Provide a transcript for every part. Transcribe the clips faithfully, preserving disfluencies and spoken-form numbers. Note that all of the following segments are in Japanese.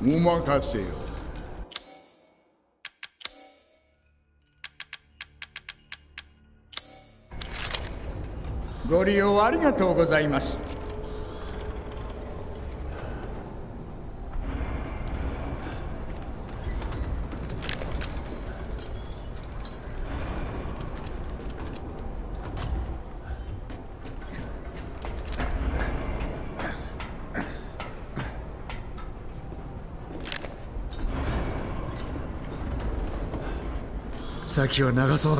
お任せよ。ご利用ありがとうございます。 先は長そうだ。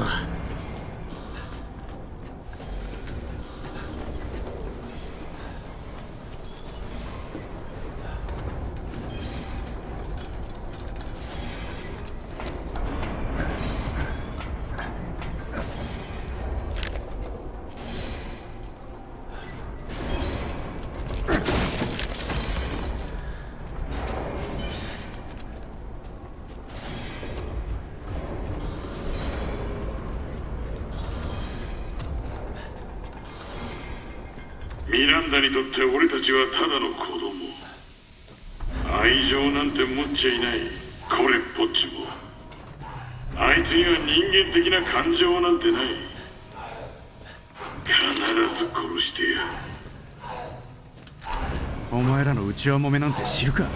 ミランダにとって俺たちはただの子供。愛情なんて持っちゃいない。これっぽっちも。あいつには人間的な感情なんてない。必ず殺してやる。 お前らの内輪もめなんて知るか。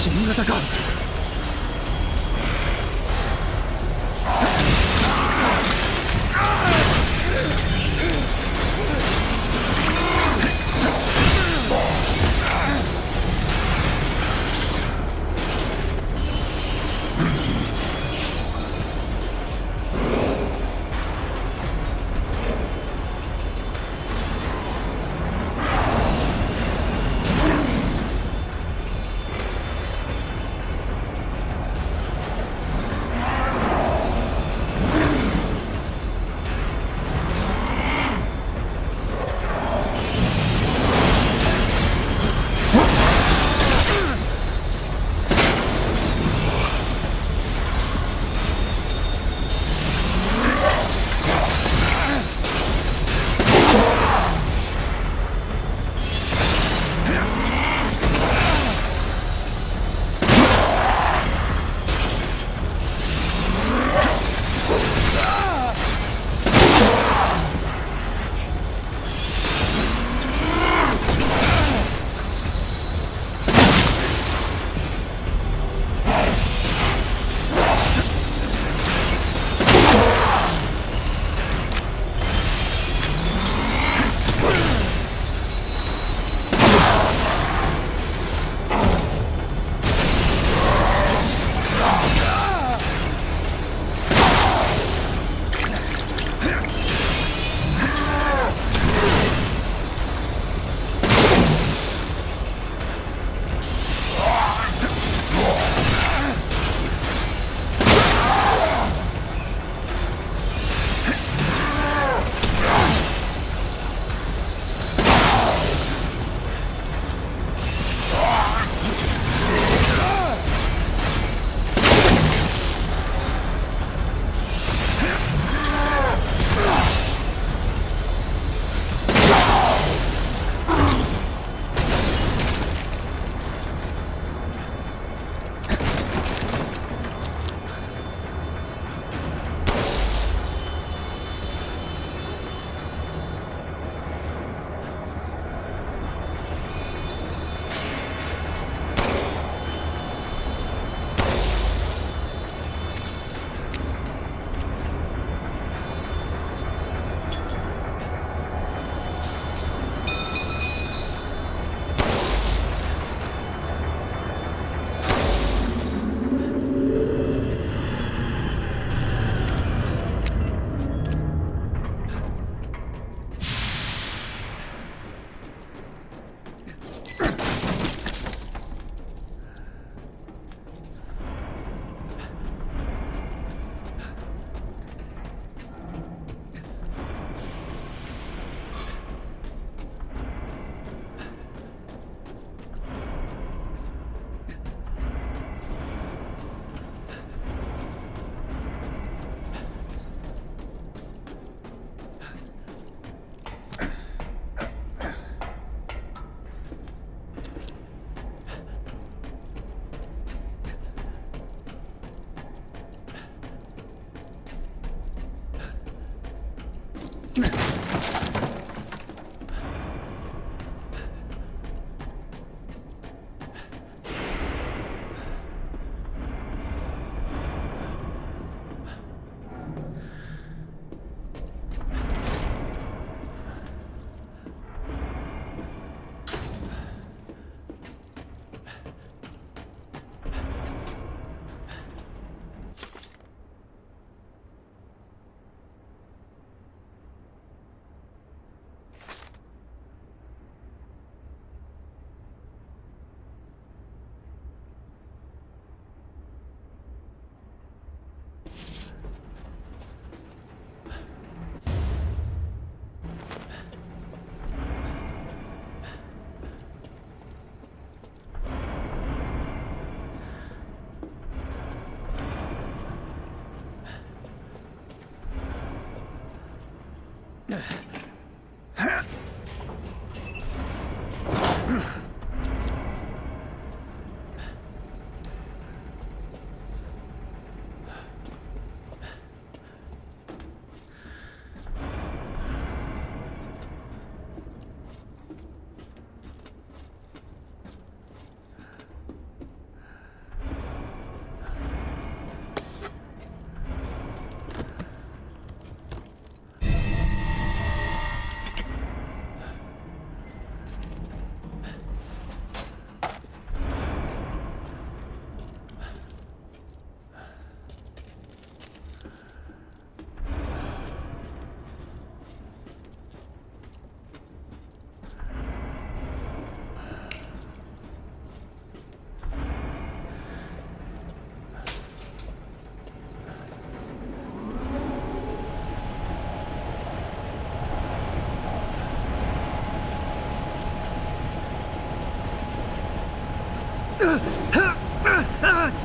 新型か。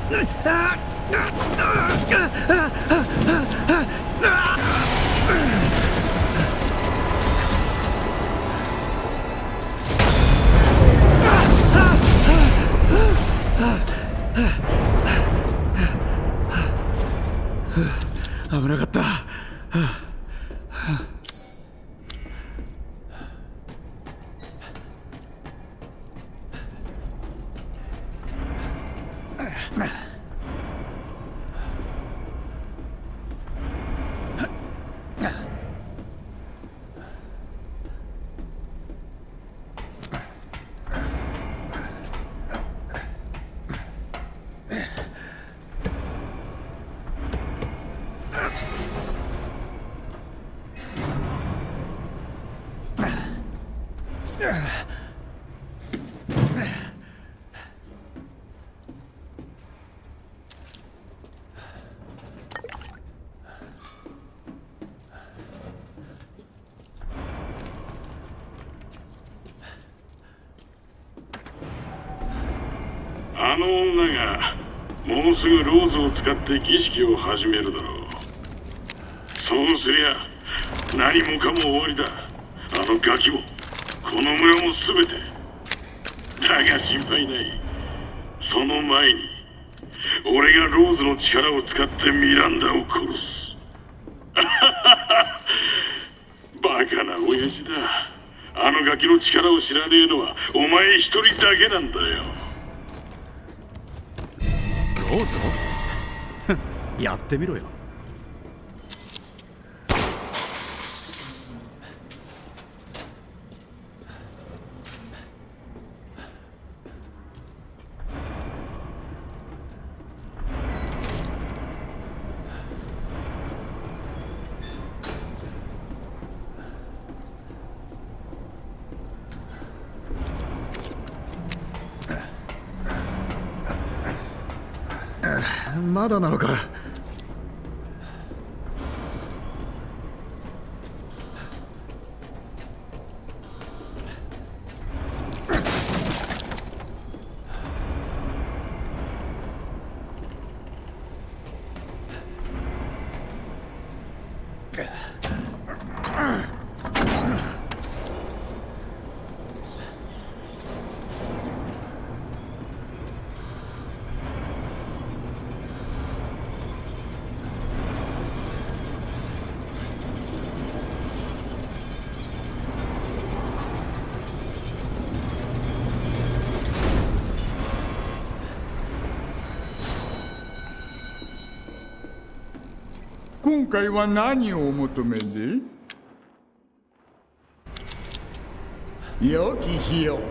危なかった。 あの女がもうすぐローズを使って儀式を始めるだろう。そうすりゃ何もかも終わりだ。あのガキもこの村も全て。だが心配ない。その前に俺がローズの力を使ってミランダを殺す。バカな親父だ。あのガキの力を知らねえのはお前一人だけなんだよ。 ローズをやってみろよ。まだなのか。 今回は何をお求めで？良き日よ。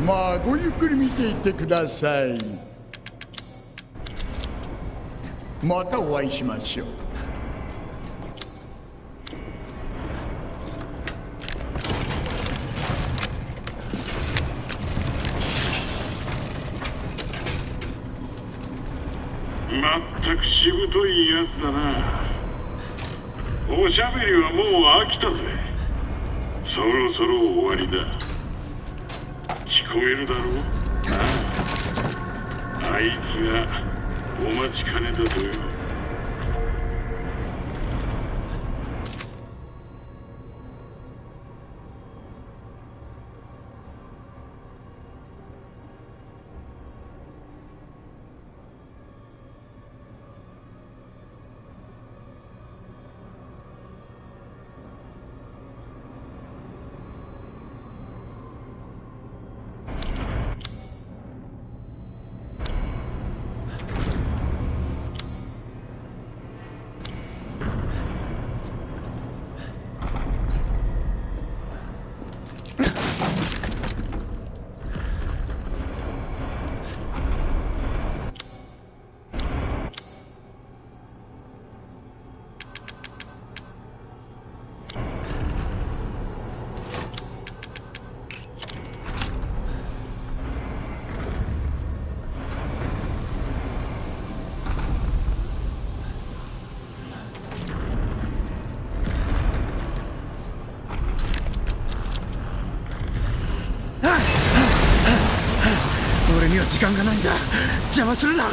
まあごゆっくり見ていってください。またお会いしましょう。 まったくしぶといやつだな。おしゃべりはもう飽きたぜ。そろそろ終わりだ。聞こえるだろう。ああ、あいつがお待ちかねだとよ。 俺には時間がないんだ。邪魔するな。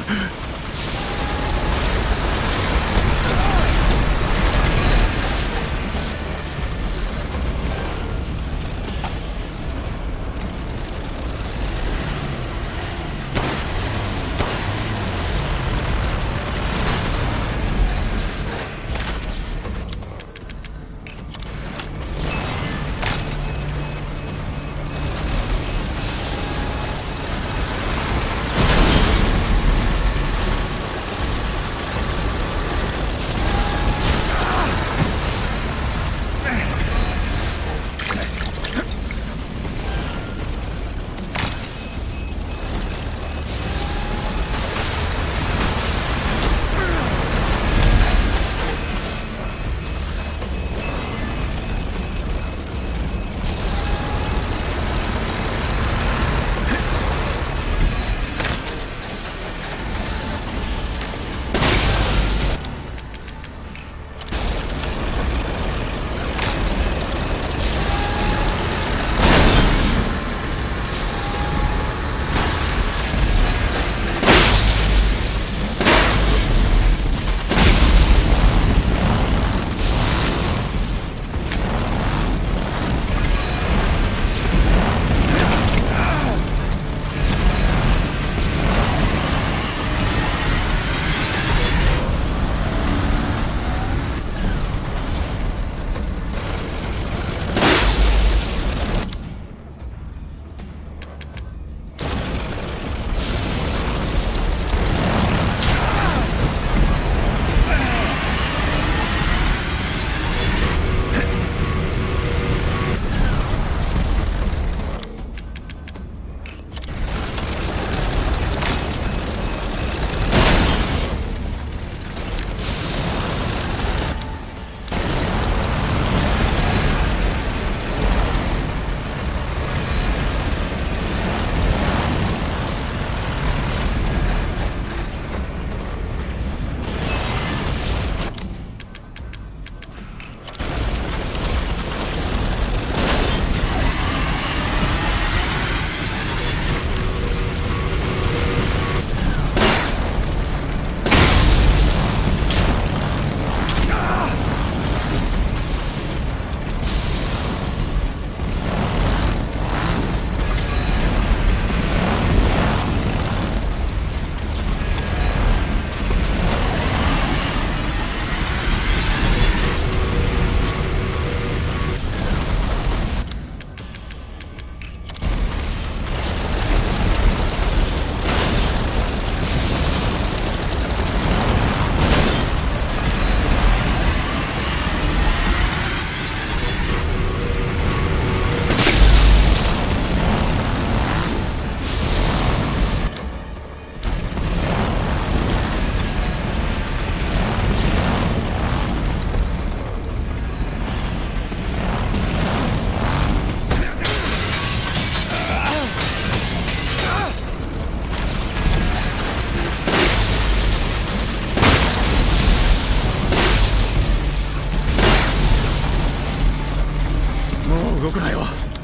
か。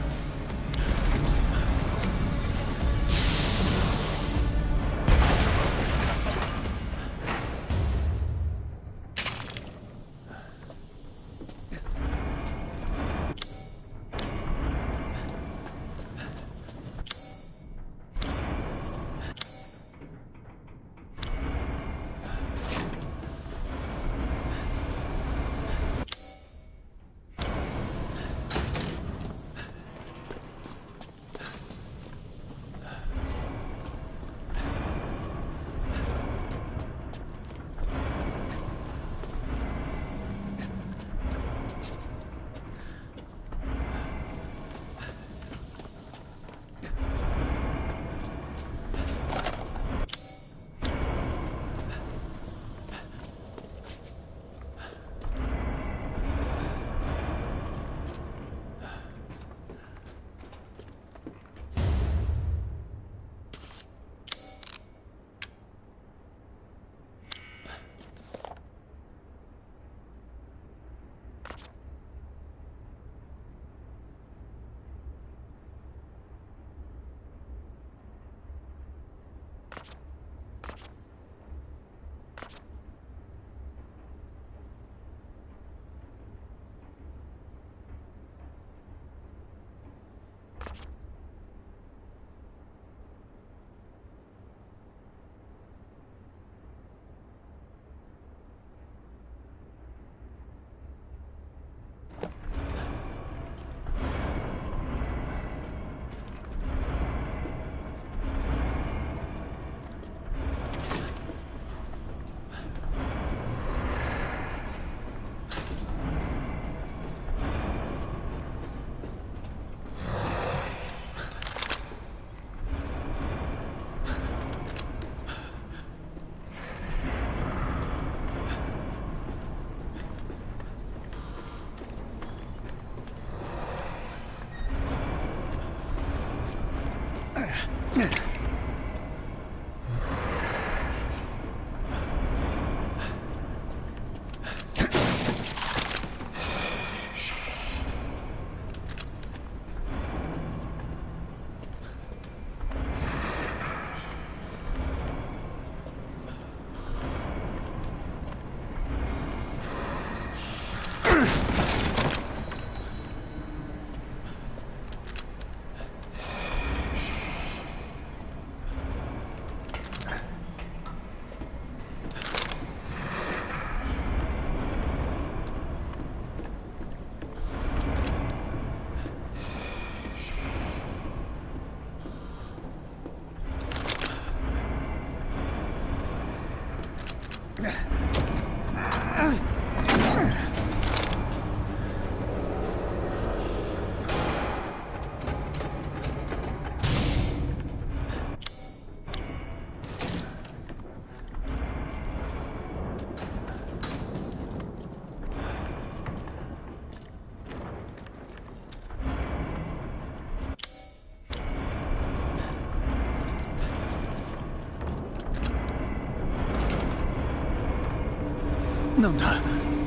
なんだ。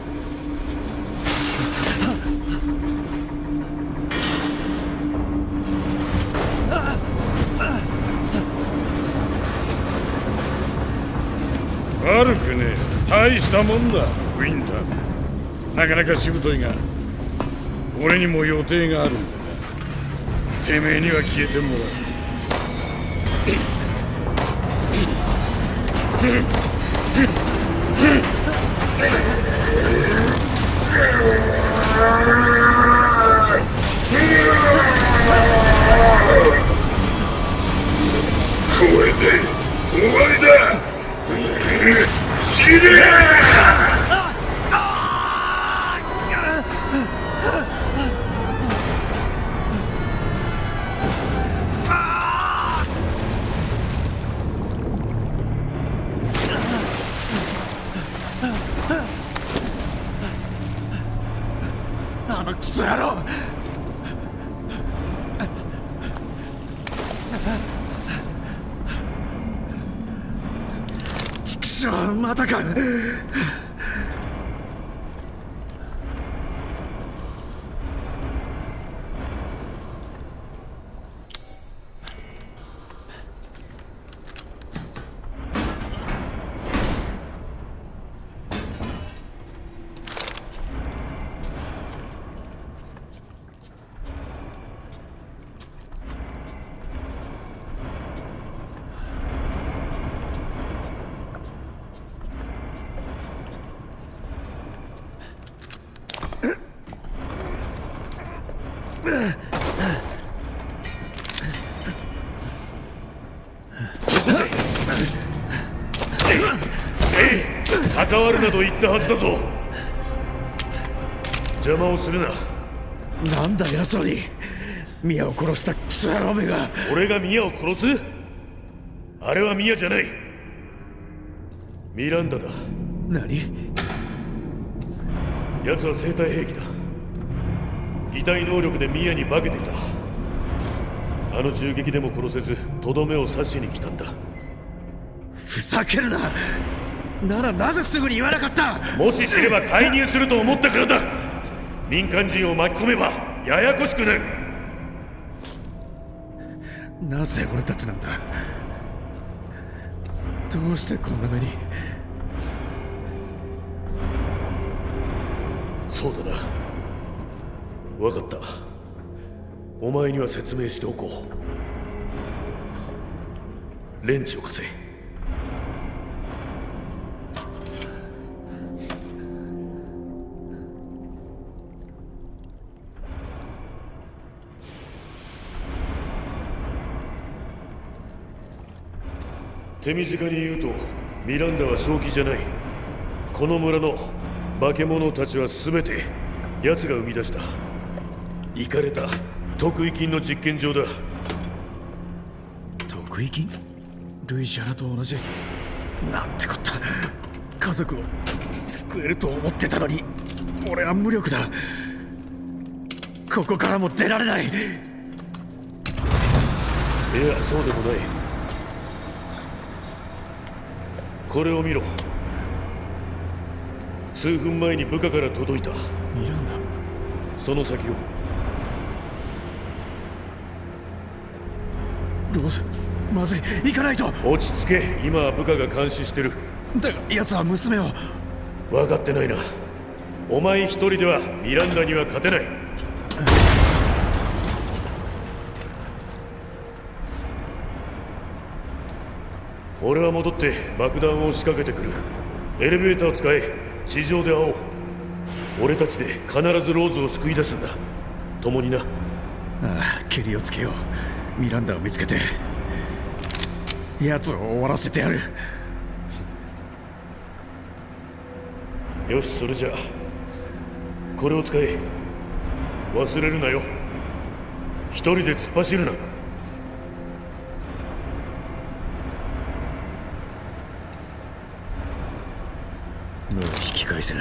悪くねえ。大したもんだ、ウィンター。なかなかしぶといが、俺にも予定があるんだな。てめえには消えてもらう。これで終わりだ。死ね！ あのクソ野郎！ちくしょう、またか！ 関わるなと言ったはずだぞ。邪魔をするな。 なんだ偉そうに。ミヤを殺したクソ野郎めが。 俺がミヤを殺す？あれはミヤじゃない。ミランダだ。 何？ 奴は生体兵器だ。擬態能力でミヤに化けていた。あの銃撃でも殺せずとどめを刺しに来たんだ。 ふざけるな。ならなぜすぐに言わなかった？ もし知れば介入すると思ったからだ。民間人を巻き込めばややこしくなる。 なぜ俺たちなんだ。どうしてこんな目に。 そうだな。分かった。お前には説明しておこう。レンチを貸せ。手短に言うと、ミランダは正気じゃない。この村の化け物たちは全て奴が生み出したイカれた特異菌の実験場だ。 特異菌？ルイジアナと同じ。なんてこった。家族を救えると思ってたのに俺は無力だ。ここからも出られない。いや、 そうでもない。これを見ろ。数分前に部下から届いた。 ミランダ。 その先を。 ローズ、まずい、行かないと。 落ち着け。今は部下が監視してる。 だが奴は娘を。 分かってないな。お前一人ではミランダには勝てない。俺は戻って爆弾を仕掛けてくる。エレベーターを使え。地上で会おう。俺たちで必ずローズを救い出すんだ。共にな。 ああ、ケリをつけよう。ミランダを見つけて奴を終わらせてやる。 よし、それじゃこれを使え。忘れるなよ。一人で突っ走るな。 もう引き返せない。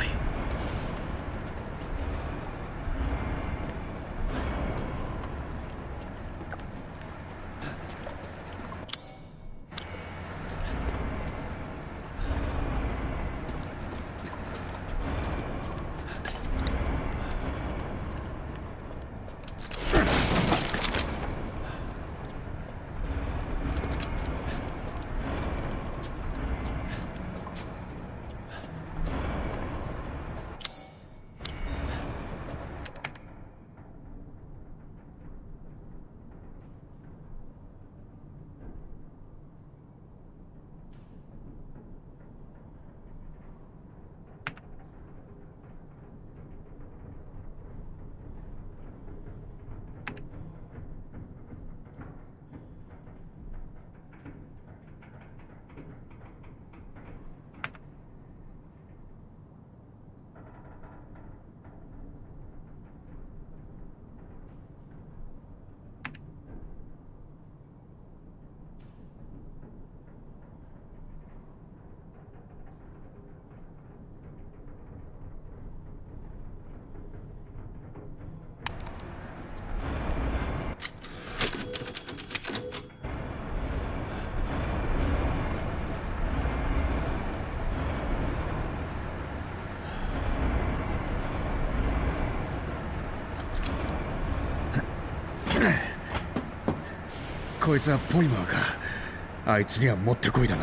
こいつはポリマーか。あいつにはもってこいだな。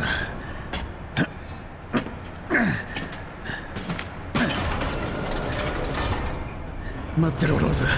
待ってろ、ローズ。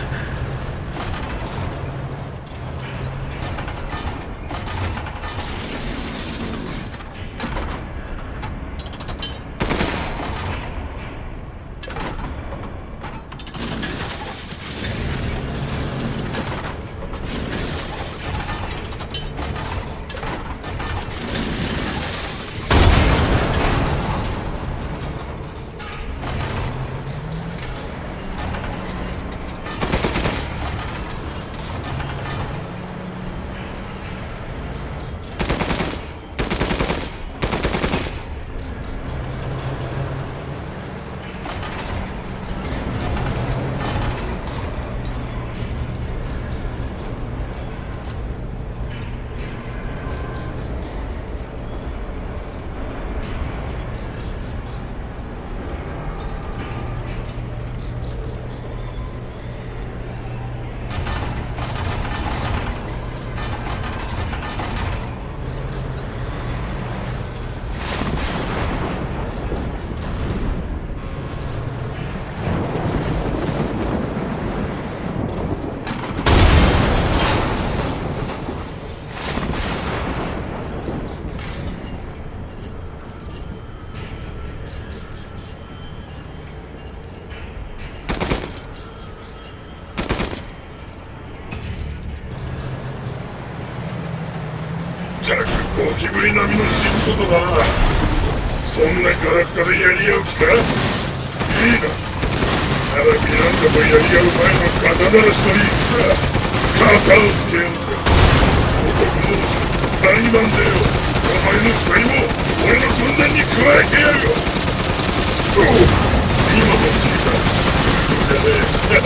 ゴキブリ並みのしぶとさだな。そんなガラクタでやり合う気か。いいな。ならミランダとやり合う前の刀らしといいか。肩をつけようか。男同士タリマンでよ。お前の死体も俺の軍団に加えてやるよ。おう、今も聞いた。じゃねえ。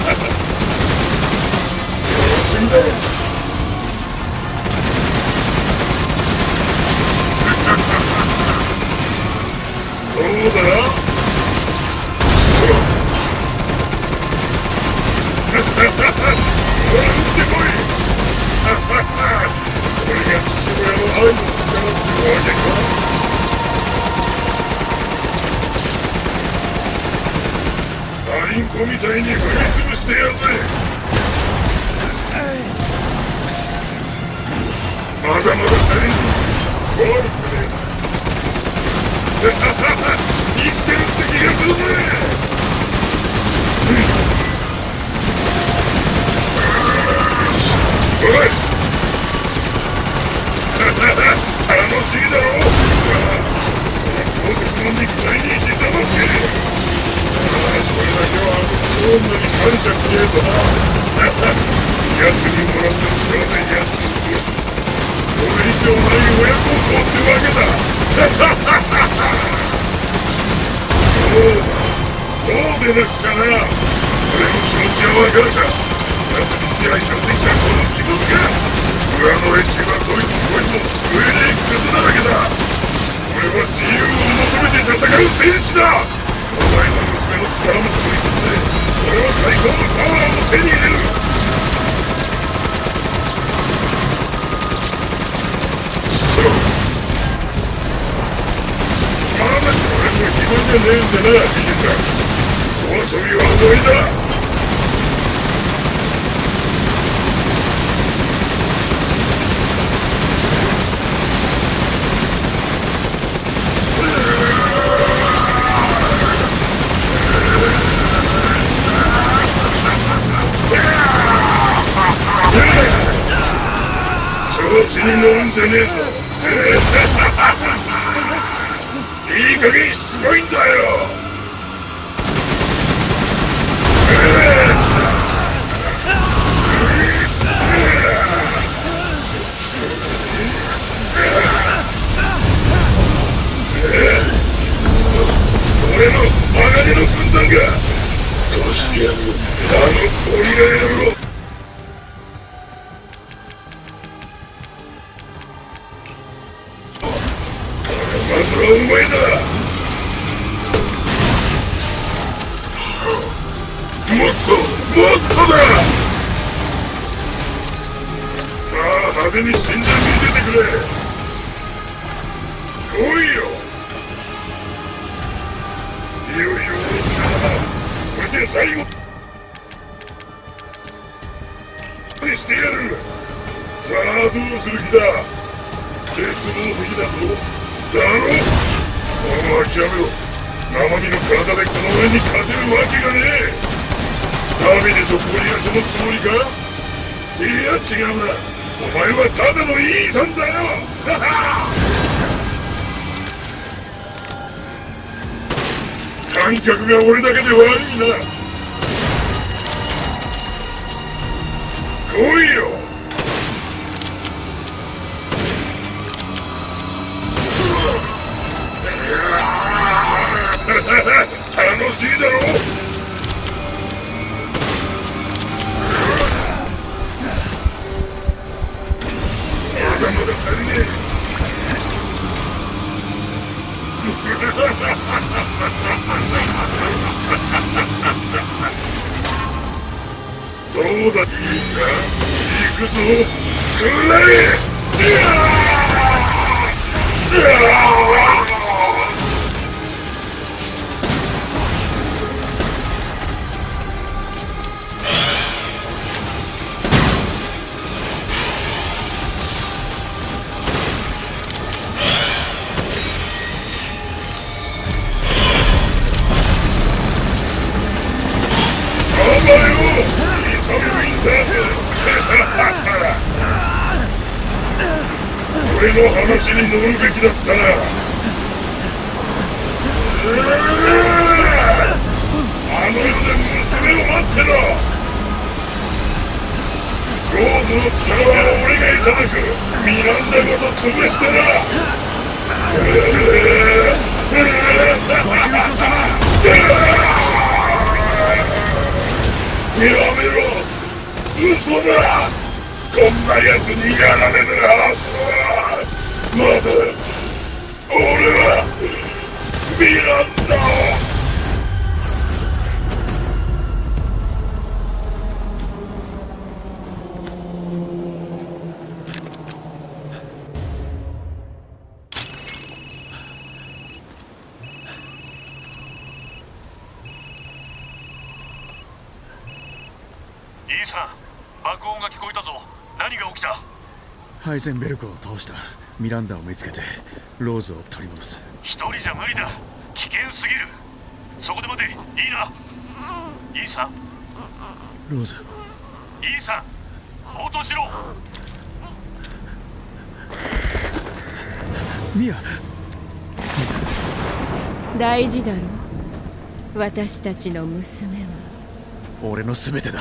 楽しみだろ。どうだ。そう。ほら、撃ってこい。これが父親の愛の力ってわけか。アリンコみたいに踏み潰してやるぜ。まだまだ足りんぞ。悪くねえな。生きてるって気がするぜ。おい楽しいだろ。さあ僕の肉体にひざまけ。これだけは女に感謝しねえとな。奴にもらった力で奴にこれ以上ない親孝行ってわけだ。そうだ、そうでなくちゃな。俺の気持ちはわかるか。奴に支配されてきたこの気持ちが。裏の連中はどいつもこいつも救えねえクズだらけだ。俺は自由を求めて戦う戦士だ。お前の娘の力も取り込んで俺は最高のパワーを手に入れる。そうまだこれもひどいじゃねえんだな、ヒゲさん。お遊びは終わりだ。調子に乗るんじゃねえぞ。いい加減しつこいんだよ。俺の鋼の軍団が殺してやる。あのゴリラ野郎。まずはお前だ。もっともっとだ。さあ派手に死んでみせてくれ。来いよ。いよいよこれで最後にしてやる。さあどうする気だ。絶望的だぞ。だろ。もう諦めろ。生身の体でこの俺に勝てるわけがねえ。ダビデとゴリアスのつもりか。いや違うな。お前はただのイーサンだよ。観客が俺だけで悪いな。来いよ。楽しいだろ。まだまだ足りねえ。どうだ、いいか。行くぞ。くらえ。俺俺の話に乗るべきだったな。あの世で娘を待ってろ。ローズの力は俺がいただく。ミランダごと潰してな。 ご愁傷様。 やめろ、嘘だ。こんな奴にやられるはず。まだ俺はミランダを。 イーサン、爆音が聞こえたぞ。何が起きた？ ハイゼンベルクを倒した。ミランダを見つけてローズを取り戻す。 一人じゃ無理だ。危険すぎる。そこで待て。いいな。イーサン。 ローズ。 イーサン、応答しろ。 ミア。 大事だろう。私たちの娘は俺の全てだ。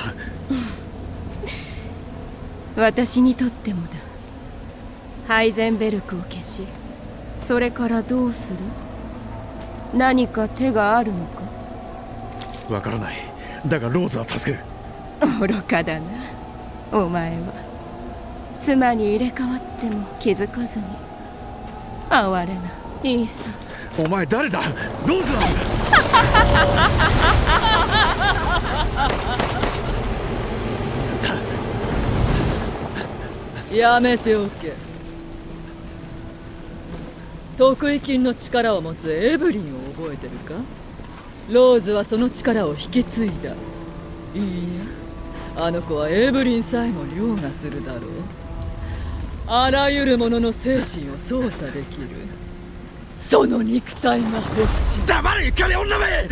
私にとってもだ。ハイゼンベルクを消し、それからどうする？何か手があるのか？ わからない。だがローズは助ける。 愚かだな、お前は。妻に入れ替わっても気づかずに。哀れなイーサン。 お前誰だ？ローズはやめておけ。得意金の力を持つエブリンを覚えてるか？ローズはその力を引き継いだ。いいや、あの子はエブリンさえも凌駕するだろう。あらゆるものの精神を操作できる。その肉体が欲しい。 黙れ、イカレ女め！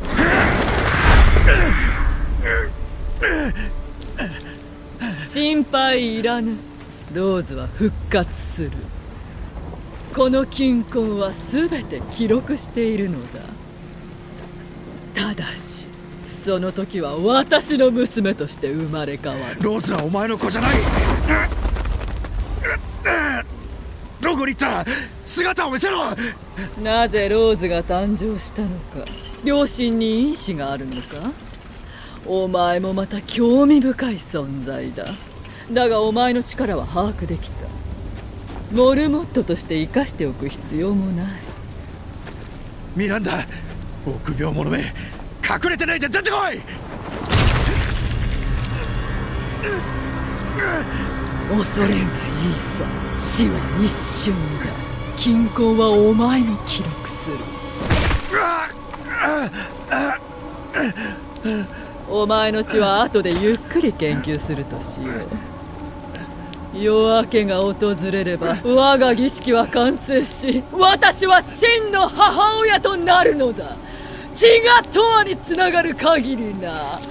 心配いらぬ。ローズは復活する。この金婚は全て記録しているのだ。ただしその時は私の娘として生まれ変わる。 ローズはお前の子じゃない。どこに行った？姿を見せろ。 なぜローズが誕生したのか、両親に因子があるのか。お前もまた興味深い存在だ。だがお前の力は把握できた。モルモットとして生かしておく必要もない。 ミランダ、臆病者め、隠れてないで出てこい。 恐れるなイーサ。死は一瞬だ。金婚はお前も記録する。お前の血は後でゆっくり研究するとしよう。夜明けが訪れれば我が儀式は完成し、私は真の母親となるのだ。血が永遠につながる限りな。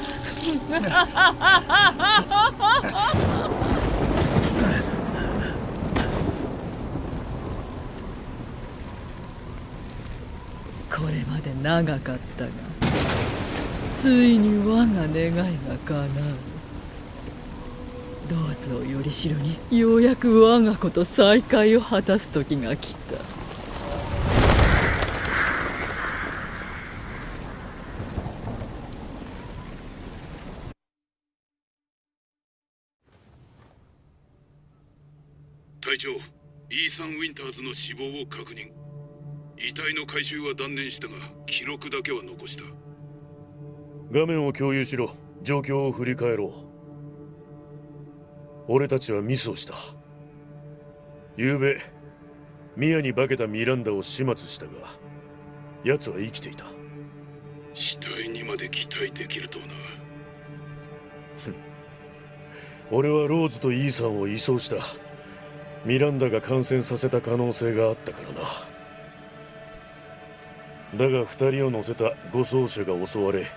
これまで長かったが、ついに我が願いが叶う。ローズをよりしろに、ようやく我が子と再会を果たす時が来た。 隊長、イーサン・ウィンターズの死亡を確認。遺体の回収は断念したが、記録だけは残した。 画面を共有しろ。状況を振り返ろう。俺たちはミスをした。昨べミアに化けたミランダを始末したが、奴は生きていた。 死体にまで期待できるとはな。 俺はローズとイーサンを移送した。ミランダが感染させた可能性があったからな。だが二人を乗せた護送車が襲われ、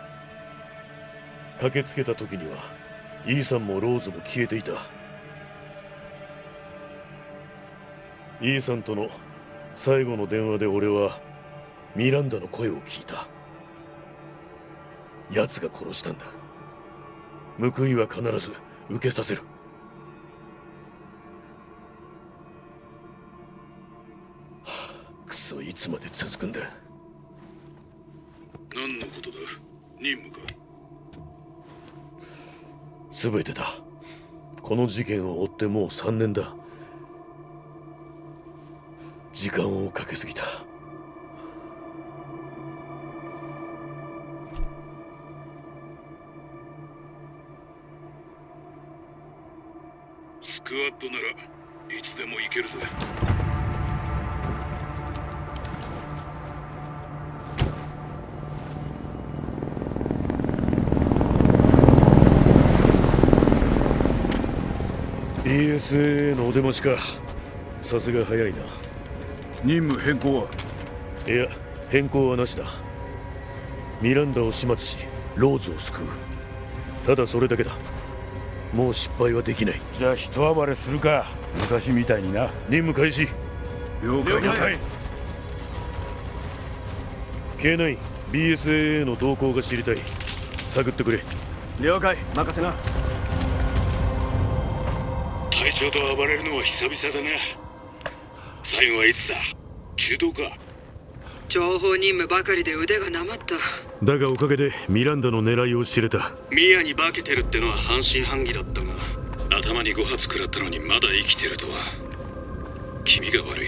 駆けつけた時にはイーサンもローズも消えていた。 イーさんとの最後の電話で俺はミランダの声を聞いた。奴が殺したんだ。報いは必ず受けさせる。くそ、いつまで続くんだ。 何のことだ？任務か？ 全てだ。この事件を追ってもうさんねんだ。時間をかけすぎた。 スクワットならいつでも行けるぜ。 イーエスエー へのお出ましか。さすが早いな。 任務変更は？ いや、変更はなしだ。ミランダを始末しローズを救う。ただそれだけだ。もう失敗はできない。 じゃあ一暴れするか、昔みたいにな。 任務開始。 了解。了解。 ケーナイン、ビーエスエー への動向が知りたい。探ってくれ。 了解、任せな。 隊長と暴れるのは久々だな。最後はいつだ？中東か？ 情報任務ばかりで腕がなまった。 だがおかげでミランダの狙いを知れた。 ミアに化けてるってのは半信半疑だったが、頭にご発食らったのにまだ生きてるとは。君が悪い。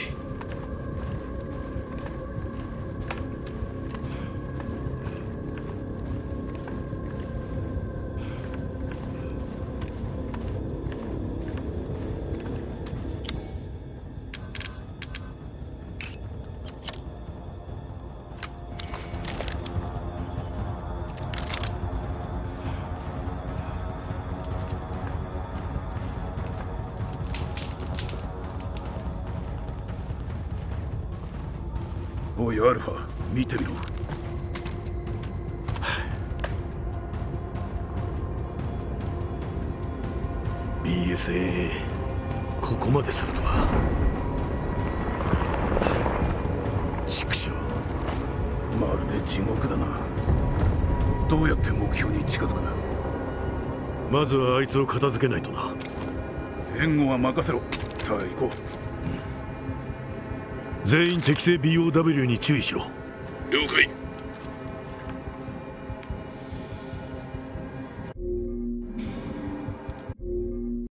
おいアルファ、見てみろ。 ビーエスエー ここまでするとは。畜生。 まるで地獄だな。どうやって目標に近づく？ まずはあいつを片付けないとな。 援護は任せろ。さあ行こう。 全員適正 ビーオーダブリュー に注意しろ。 了解。